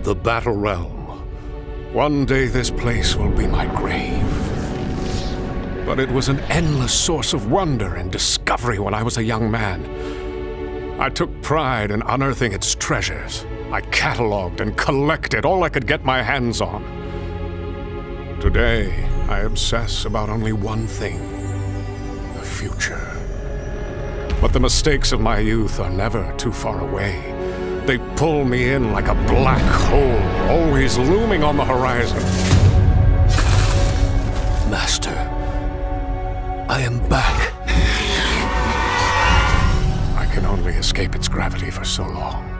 The Battle Realm. One day this place will be my grave. But it was an endless source of wonder and discovery when I was a young man. I took pride in unearthing its treasures. I cataloged and collected all I could get my hands on. Today, I obsess about only one thing: the future. But the mistakes of my youth are never too far away. They pull me in like a black hole, always looming on the horizon. Master, I am back. I can only escape its gravity for so long.